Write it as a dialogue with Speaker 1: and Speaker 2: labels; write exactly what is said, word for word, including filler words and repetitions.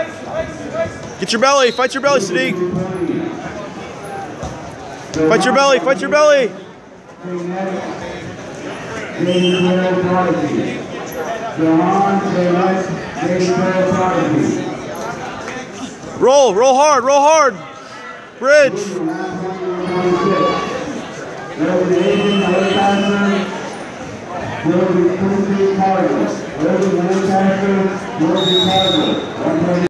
Speaker 1: Get your belly. Fight your belly, Sadiq. Fight your belly. Fight your belly. Roll. Roll hard. Roll hard. Bridge. Will be